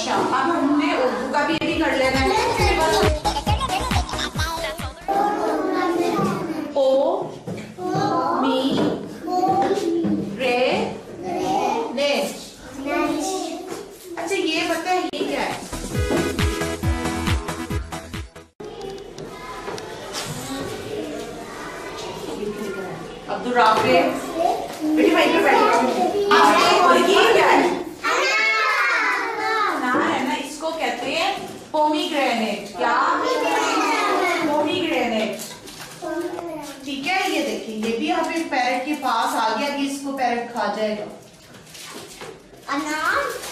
अच्छा, अब हमने उर्दू का भी ये भी कर लेना है। ओ मी रे ने। अच्छा ये पता है ये क्या है? अब्दुल राफी बेटी वहीं पे बैठी। और ये क्या है? ना है ना, इसको कहते हैं पोमीग्रेनेट। क्या? पोमीग्रेनेट। ठीक है, ये देखिए ये भी यहाँ पे पैरेट के पास आ गया कि इसको पैरेट खा जाएगा। अनार